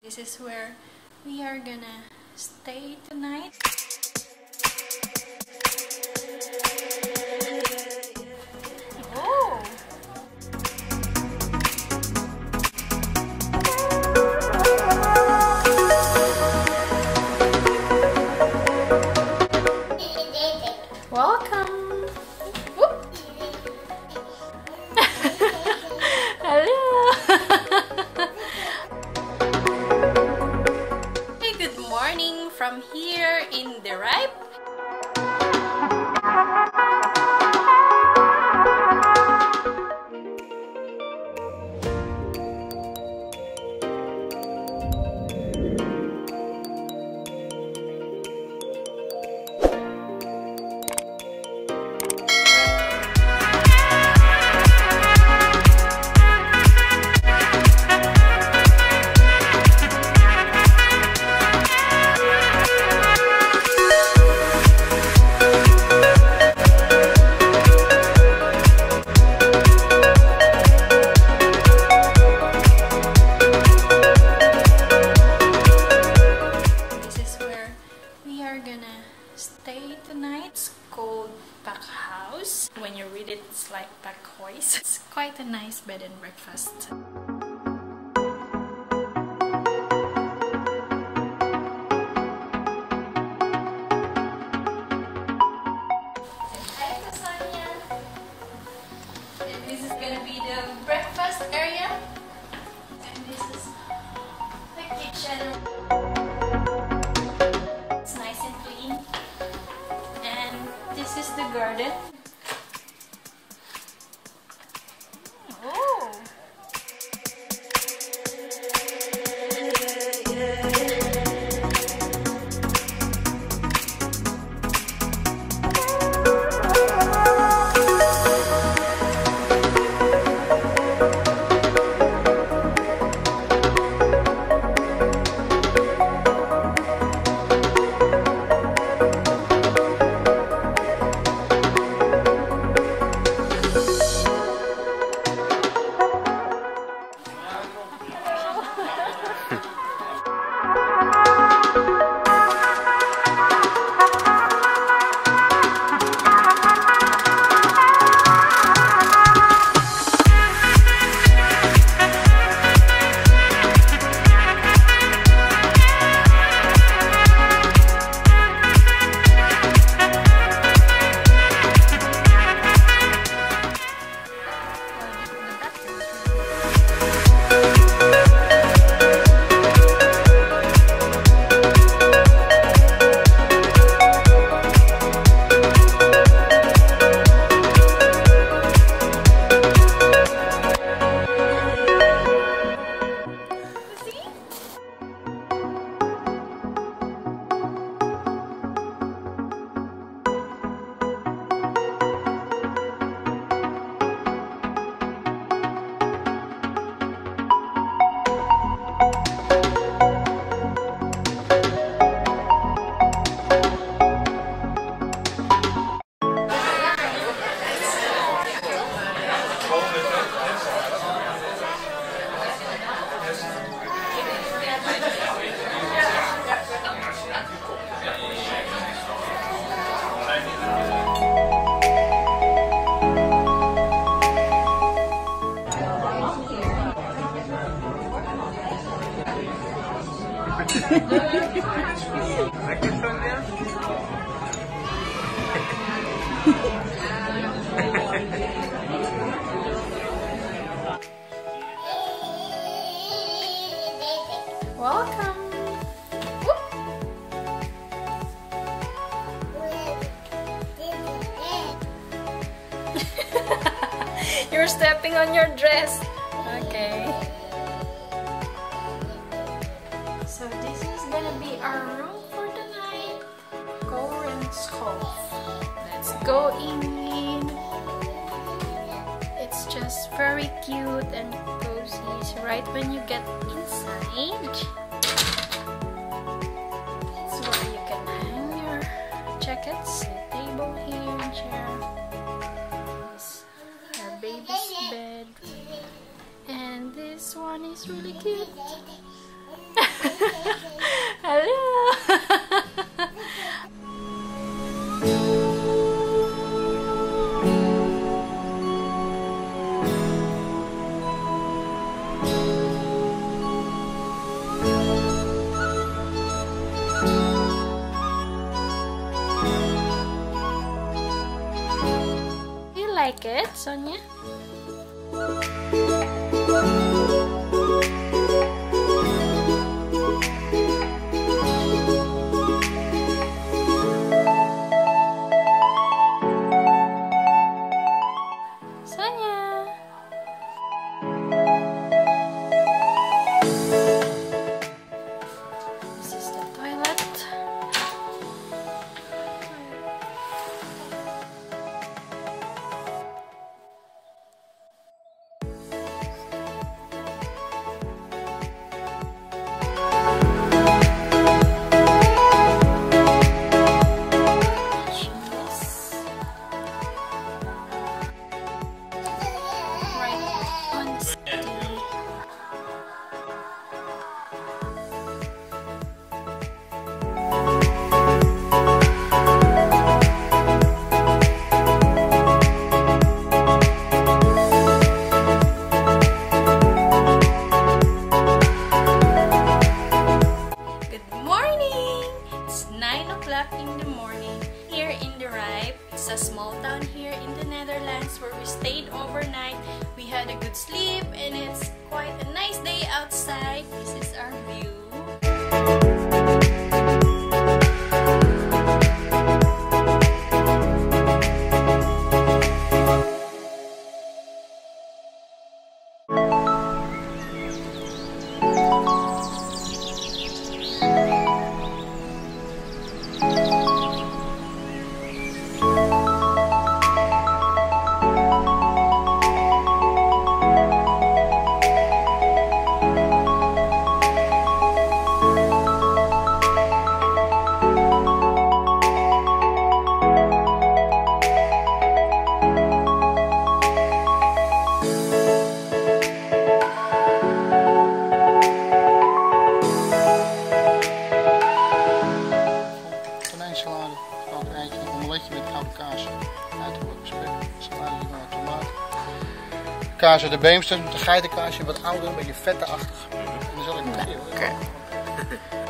This is where we are gonna stay tonight. Oh! Welcome! Whoop. Hello! Hey, good morning from here in the Rijp. Stay tonight. It's called Pakhuys. When you read it, it's like Pakhuys. It's quite a nice bed and breakfast. This is gonna be the breakfast area, and this is the kitchen. This is the garden. Oh! Welcome! You're stepping on your dress. Okay. So this is gonna be our room for the night. Let's go in. It's just very cute and cozy. So right when you get inside, it's where you can hang your jackets. A table here, chair. This is our baby's bed. And this one is really cute. like it, Sonia? in the morning here in the Rijp. It's a small town here in the Netherlands where we stayed overnight. We had a good sleep and it's quite a nice day outside. This is our view. Kaas uit de Beemster, de geitenkaasje, wat ouder, een beetje vetteachtig. En dan zal ik het